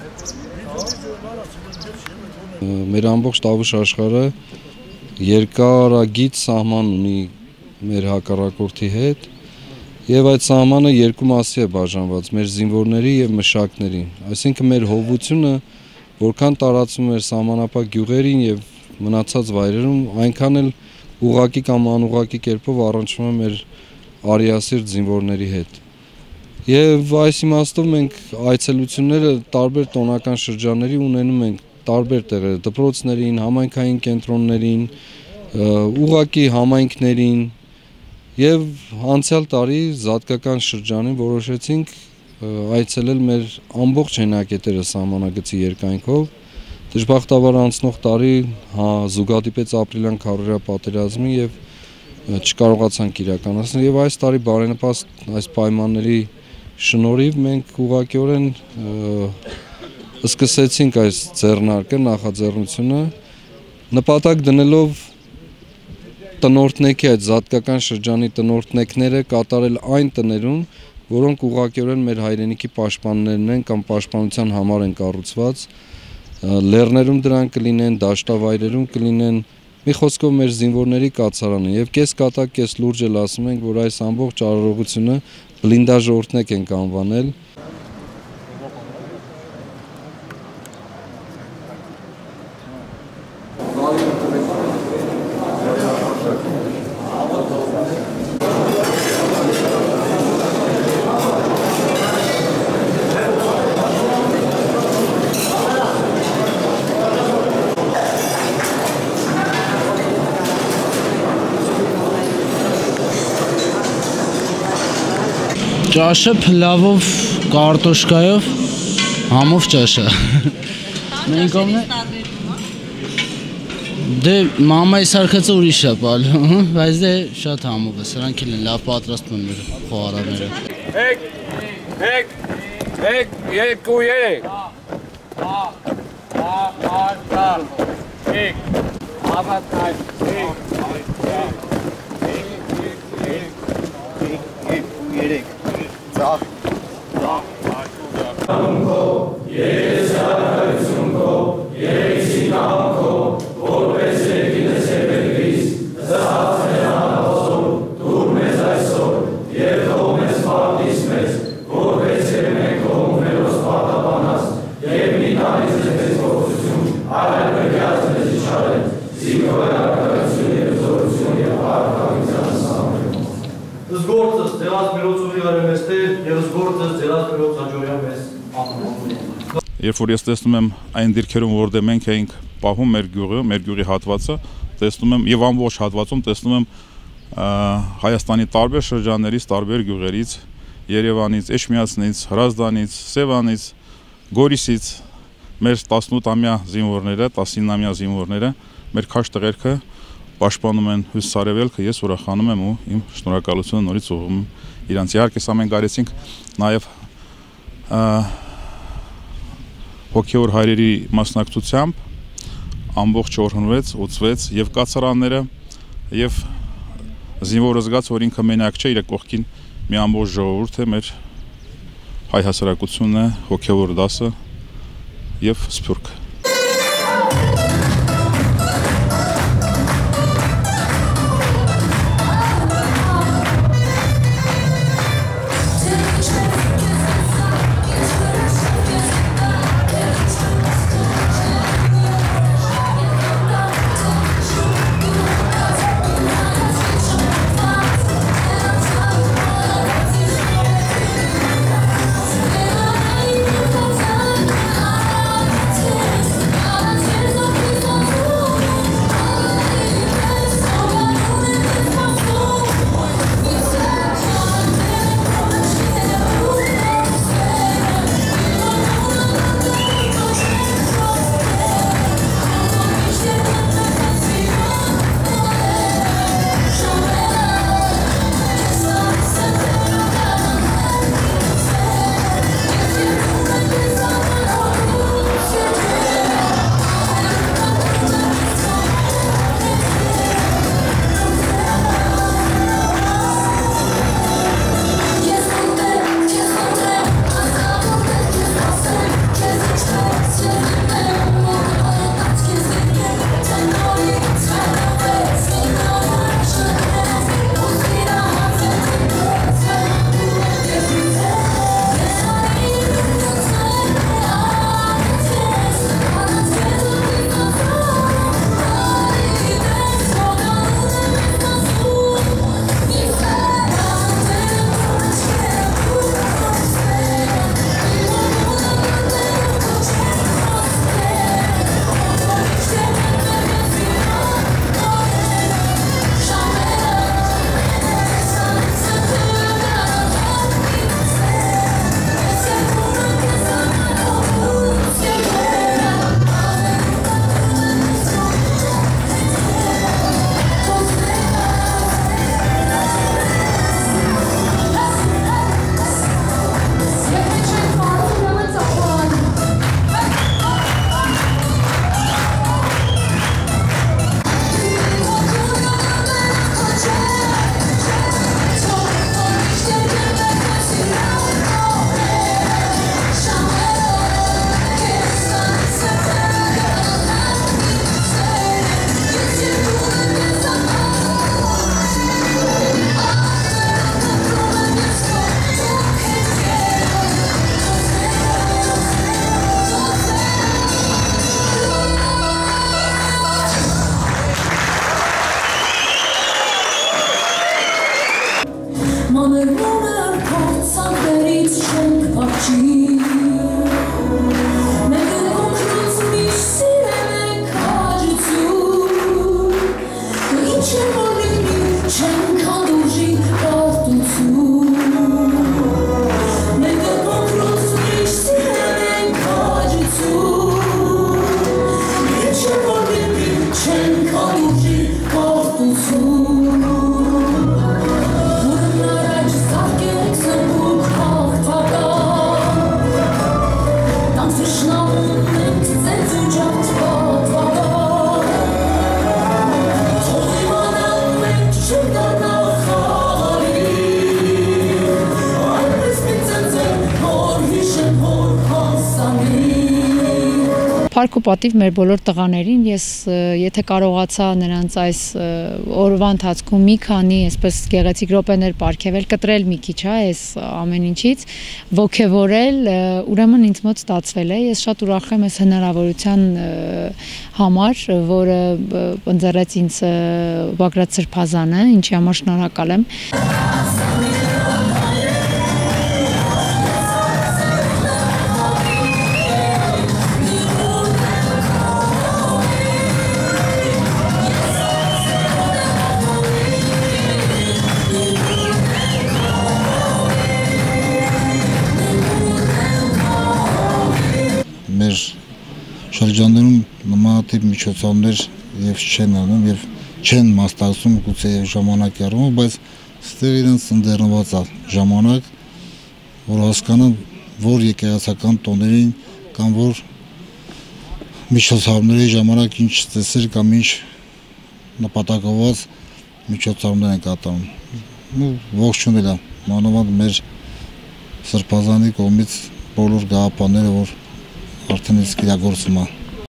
Մեր ամբողջ Տավուշ աշխարհը երկարագիծ սահման ունի մեր հակառակորդի հետ եւ այդ սահմանը երկու մասի է բաժանված՝ մեր զինվորների եւ մշակների։ Այսինքն մեր հովությունը որքան տարածվում էր սահմանապահ գյուղերին եւ մնացած վայրերում, այնքան էլ ուղղակի կամ անուղղակի կերպով առնչվում է մեր արիասիրտ զինվորների հետ։ Եվ այս իմաստով մենք այցելությունները տարբեր տոնական շրջանների ունենում ենք տարբեր տեղեր, դպրոցներին, համայնքային կենտրոններին, ուղղակի համայնքներին եւ անցյալ տարի զատկական շրջանին որոշեցինք այցելել մեր ամբողջ հենակետերը սահմանագծի երկայնքով։ Դժբախտաբար անցնող տարի զուգադիպեց ապրիլյան քարոզիա պատերազմի եւ չկարողացանք իրականացնել եւ այս տարի բարենպաստ այս պայմանների շնորհիվ մենք ուղղակիորեն սկսեցինք այս ձեռնարկը, նախաձեռնությունը, նպատակ դնելով տնօրտնեքի այդ զատկական շրջանի տնօրտնեկները կատարել այն տներում, որոնք ուղղակիորեն մեր հայրենիքի պաշտպաններն են կամ պաշտպանության համար են կառուցված, լեռներում դրանք կլինեն, դաշտավայրերում կլինեն, մի խոսքով մեր զինվորների կացարանը եւ կես կատակ, կես լուրջ էլ ասում ենք, որ այս ամբողջ արարողությունը բլինդաժ օրհնեք ենք անվանել։ Ճաշը փլավով, կարտոշկայով, համով ճաշը։ Մենք ամեն դե մամայի սարքածը ուրիշ է բալու, բայց դե շատ համով է, սրանք էլ են լավ պատրաստում են մեր խոհարարները։ Եկ, երկու երեք։ Երեք։ Երբ որ ես տեսնում եմ այն դիրքերում, որտեղ մենք էինք պահում մեր գյուղի հատվածը, տեսնում եմ եւ ամբողջ հատվածում տեսնում եմ Հայաստանի տարբեր շրջաններից, տարբեր գյուղերից, Երևանից, Էջմիածնից, Հրազդանից, Սևանից, Գորիսից մեր 18-ամյա զինվորները, 19-ամյա զինվորները մեր քաշ տղերքը պաշտպանում են հյուսիսարևելքը, ես ուրախանում եմ ու իմ շնորհակալությունը նորից ուղղում եմ իրանց։ Իհարկե սա մենք արեցինք նաեւ հոգեոր հայրերի մասնակցությամբ ամբողջ օրհնվեց, ուծվեց եւ կացարանները եւ զինվորը զգաց, որ ինքը մենակ չէ, իր կողքին մի ամբողջ ժողովուրդ է, մեր հայ հասարակությունը, հոգեոր դասը եւ սփյուռքը։ Yeah. Փառք ու պատիվ մեր բոլոր տղաներին, ես եթե կարողացա նրանց այս օրվա ընթացքում մի քանի այսպես գեղեցիկ րոպեներ պարգևել, կտրել մի քիչ, այս ամեն ինչից, ոգևորել, ուրեմն ինձ մոտ ստացվել է։ Ես շատ ուրախ եմ այս հնարավորության համար, որը ընձեռեց ինձ Բագրատ Սրբազանը, ինչի համար շնորհակալ եմ։ Մեր շրջաններում նմանատիպ միջոցառումներ եւ չեն անում եւ չեն մասնակցում գուցե ժամանակի առումով, բայց ստեղ իրենց ընդերնված է ժամանակ, որ հասկանան, որ եկեղեցական տոներին կամ որ միջոցառումների ժամանակ ինչ ծեսեր կամ ինչ նպատակված միջոցառումներ են կատարում։ Ողջունել եմ մանավանդ մեր Սրբազանի կողմից բոլոր գաղափարները, որ արդեն իսկ իրագործվում է։